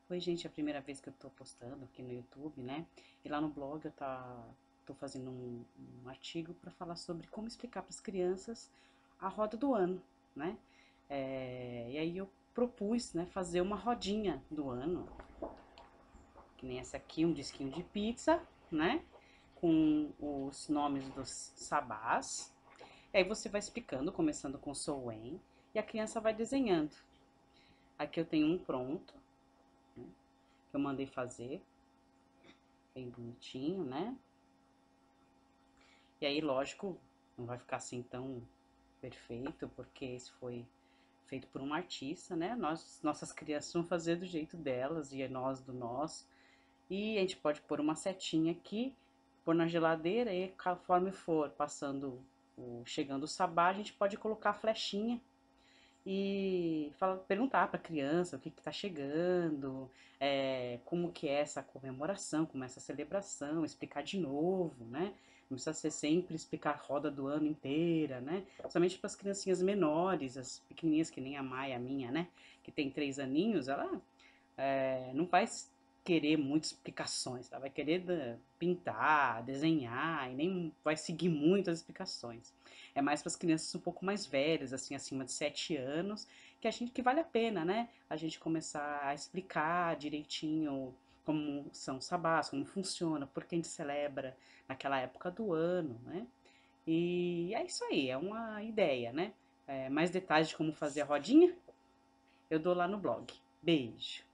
Oi, gente, é a primeira vez que eu tô postando aqui no YouTube, né? E lá no blog tô fazendo um artigo para falar sobre como explicar para as crianças a roda do ano, né? E aí eu propus, né, fazer uma rodinha do ano, que nem essa aqui, um disquinho de pizza, né? Com os nomes dos sabás. E aí você vai explicando, começando com Sou En, e a criança vai desenhando. Aqui eu tenho um pronto, né, que eu mandei fazer, bem bonitinho, né? E aí, lógico, não vai ficar assim tão perfeito, porque esse foi feito por um artista, né? Nossas crianças vão fazer do jeito delas e nós do nosso. E a gente pode pôr uma setinha aqui, pôr na geladeira e conforme for passando, chegando o sabá, a gente pode colocar a flechinha e perguntar para a criança o que está chegando, como que é essa comemoração, como é essa celebração, explicar de novo, né? Não precisa ser sempre explicar a roda do ano inteira, né? Somente para as criancinhas menores, as pequenininhas que nem a Maia, a minha, né? Que tem 3 aninhos, ela não vai querer muitas explicações, ela vai querer pintar, desenhar e nem vai seguir muitas explicações. É mais para as crianças um pouco mais velhas, assim, acima de 7 anos, que vale a pena, né? A gente começar a explicar direitinho como são os sabás, como funciona, por que a gente celebra naquela época do ano, né? E é isso aí, é uma ideia, né? Mais detalhes de como fazer a rodinha, eu dou lá no blog. Beijo!